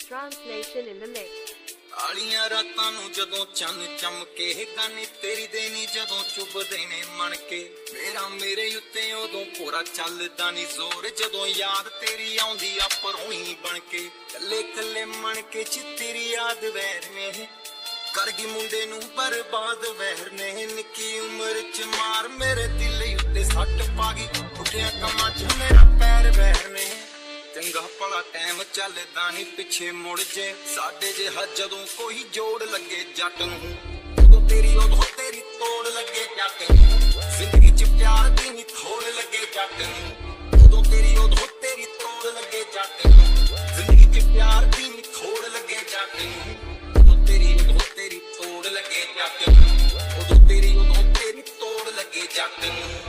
Translation in the mix. आलियां रातां नूं जदों चन्न चमके गाने तेरी देनी जदों चुभदे ने मन के मेरे उत्ते उदों पूरा चलदा नी जोर जदों याद तेरी आउंदी आ परोई बन के कल्ले कल्ले मन के च तेरी याद वैर ने कर गई मुंडे नूं बर्बाद वैर ने निक्की उम्र च मार मेरे दिल उत्ते सट पा गई उठिया कमां च मेरा पैर वैर ने चंगा भला टाइम चलदा नी पिछे मुड़ जे साडे जे जदों कोई जोड़ लगे जट नूं उदों तेरी तोड़ लगे जट नूं जिंदगी च प्यार दी नी थोड़ लगे जट नूं उदों तेरी तोड़ लगे जट नूं जिंदगी च प्यार दी नी थोड़ लगे जट नूं उदों तेरी तोड़ लगे जट नूं उदों तेरी तोड़ लगे जट नूं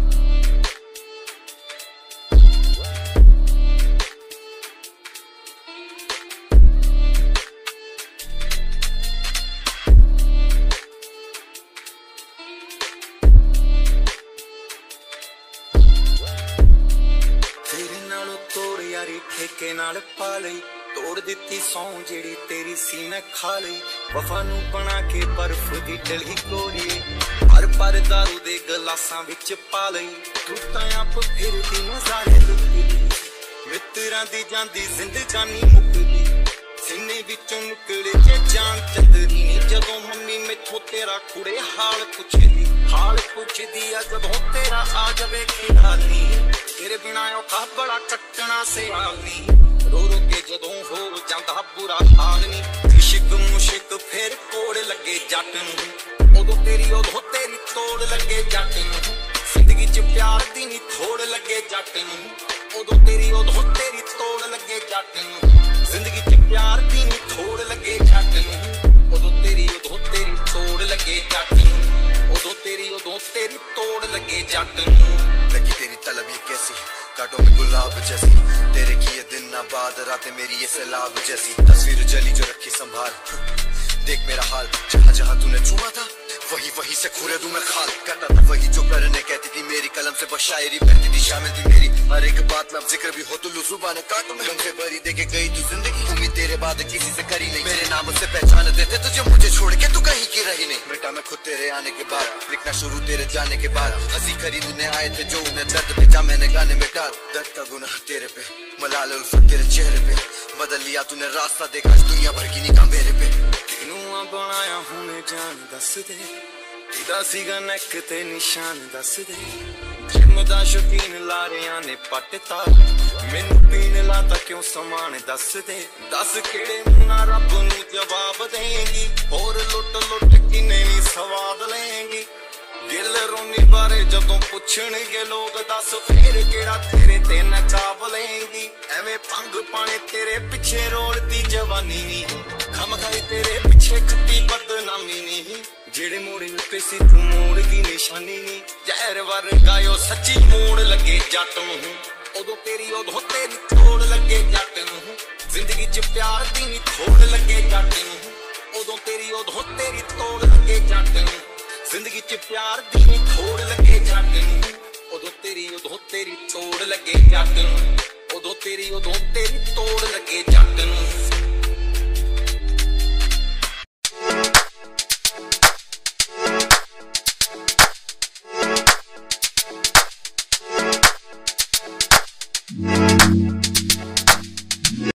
ठेके नाल पा लई तोड़ दिती सौ जेड़ी तेरी सी मैं खा लई वफा नूं बना के बर्फ दी डली गोरी हर पर दारू दे गलासां विच पा लई तू तां आप फिरदी नज़ारे लुटदी मित्रां दी जांदी जिंदगानी मुकदी सीने विचों निकले जे जान चंदरी नी जदों मम्मी मैथों तेरा कुड़े हाल पुछदी आ जदों तेरा आ जावे खिलानी तेरे बिना औखा बड़ा कटना से आलनी रो रो के जदों हो जांदा बुरा हाल नी इश्क मुश्क फिर कोड़ लगे जट नूं उदों तेरी तोड़ लगे जट नूं जिंदगी च प्यार दी नी थोड़ लगे जट नूं उदों तेरी तोड़ लगे जट नूं जिंदगी च प्यार दी नी थोड़ लगे जट नूं उदों तेरी तोड़ लगे जट नूं उदों तेरी तोड़ लगे जट नूं लगी तेरी तलब ये कैसी कांटों में गुलाब जैसी तेरे किए दिन ना बाद रातें मेरी ये सैलाब जैसी तस्वीर जली जो रखी संभाल देख मेरा हाल जहाँ जहाँ तूने छुआ था वही से खुरे दूं मैं खाल करता था वही जो करने कहती थी मेरी कलम से बस शायरी बहती थी शामिल थी मेरी हर एक बात में अब जिक्र भी हो तो लू जुबान काटो मैं गम से भरी देके गई तू जिंदगी उम्मीद तेरे बाद किसी से करी नहीं मेरे नाम से पहचान देते तुझे मुझे छोड़ के तू कहीं की रही नहीं बेटा मैं खुद तेरे आने के बाद लिखना शुरू तेरे जाने के बाद हंसी खरीदने आए थे जो उन्हें दर्द भेजा मैंने गाने में डाल दर्द का गुनाह तेरे पे मलाल उल्फत तेरे चेहरे पे बदल लिया तूने रास्ता देखा दुनिया भर की निगाह मेरे पे किनूं बनाया हुने जान दस दे तेरा सीगा नैक ते निशान दस दे जिम दा शौकीन लारियां ने पटता मैनू पीन लाता क्यों समान दस दे दस केड़े मुन्ना रब नूं जवाब देंगी और लुट किन्ने नी स्वाद लेंगी दिल रोनी बारे जदों पुछणगे लोग दस फिर केड़ा तेरे ते नचाव लेंगी एवें भंग पाने तेरे पिछे रोलती जवानी नी खम खाई तेरे पिछे खट्टी बदनामी नी जेड़े मोड़े पे सी तू मोड़ की निशानी नी जहर वर्गायो सच्ची मोड़ लगे जट नूं उदों तेरी तोड़ लगे जट नूं जिंदगी च प्यार दी नी थोड़ लगे जट नूं उदों तेरी तोड़ लगे जट नूं जिंदगी च प्यार दी नी थोड़ लगे जट नूं उदों तेरी तोड़ लगे जट नूं उदों तेरी तोड़ लगे